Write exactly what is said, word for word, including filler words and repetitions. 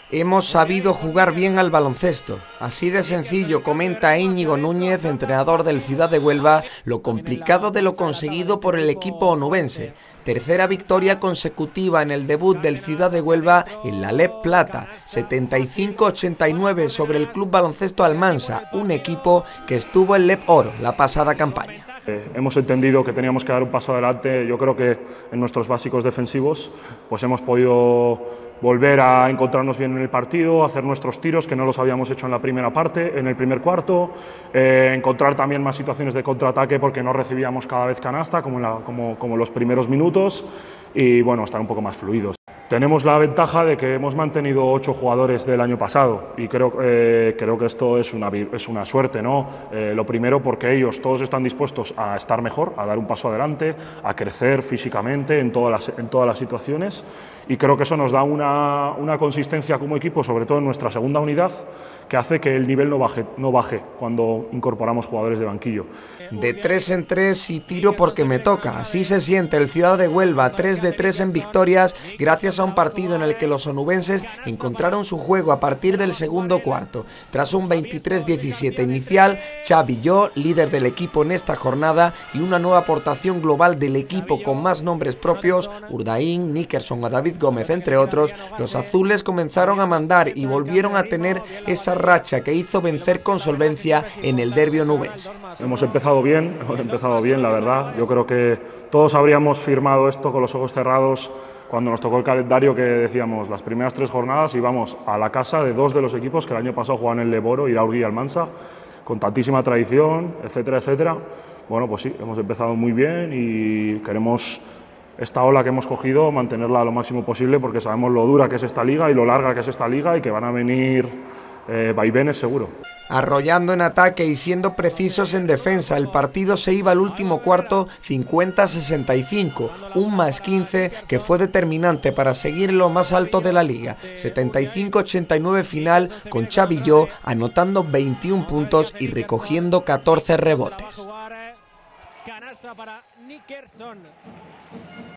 Hemos sabido jugar bien al baloncesto. Así de sencillo comenta Íñigo Núñez, entrenador del Ciudad de Huelva, lo complicado de lo conseguido por el equipo onubense. Tercera victoria consecutiva en el debut del Ciudad de Huelva en la L E P Plata, setenta y cinco a ochenta y nueve sobre el Club Baloncesto Almansa, un equipo que estuvo en L E P Oro la pasada campaña. Eh, hemos entendido que teníamos que dar un paso adelante. Yo creo que en nuestros básicos defensivos pues hemos podido volver a encontrarnos bien en el partido, hacer nuestros tiros que no los habíamos hecho en la primera parte, en el primer cuarto, eh, encontrar también más situaciones de contraataque porque no recibíamos cada vez canasta como en la, como, como los primeros minutos y bueno, estar un poco más fluidos. Tenemos la ventaja de que hemos mantenido ocho jugadores del año pasado y creo, eh, creo que esto es una, es una suerte, ¿no? Eh, lo primero porque ellos todos están dispuestos a estar mejor, a dar un paso adelante, a crecer físicamente en todas las, en todas las situaciones y creo que eso nos da una, una consistencia como equipo, sobre todo en nuestra segunda unidad, que hace que el nivel no baje, no baje cuando incorporamos jugadores de banquillo. De tres en tres y tiro porque me toca, así se siente el Ciudad de Huelva, tres de tres en victorias gracias a un partido en el que los onubenses encontraron su juego a partir del segundo cuarto. Tras un veintitrés diecisiete inicial, Xavi Yo, líder del equipo en esta jornada, y una nueva aportación global del equipo con más nombres propios, Urdaín, Nickerson o David Gómez, entre otros, los azules comenzaron a mandar y volvieron a tener esa racha que hizo vencer con solvencia en el derbi onubense. Hemos empezado bien, hemos empezado bien, la verdad. Yo creo que todos habríamos firmado esto con los ojos cerrados cuando nos tocó el calendario, que decíamos las primeras tres jornadas íbamos a la casa de dos de los equipos que el año pasado jugaban en Leboro, Iraurgi y Almansa, con tantísima tradición, etcétera, etcétera. Bueno, pues sí, hemos empezado muy bien y queremos esta ola que hemos cogido mantenerla lo máximo posible porque sabemos lo dura que es esta liga y lo larga que es esta liga y que van a venir eh, vaivenes seguro. Arrollando en ataque y siendo precisos en defensa, el partido se iba al último cuarto cincuenta a sesenta y cinco, un más quince que fue determinante para seguir lo más alto de la liga, setenta y cinco a ochenta y nueve final, con Xavi Yo anotando veintiún puntos y recogiendo catorce rebotes.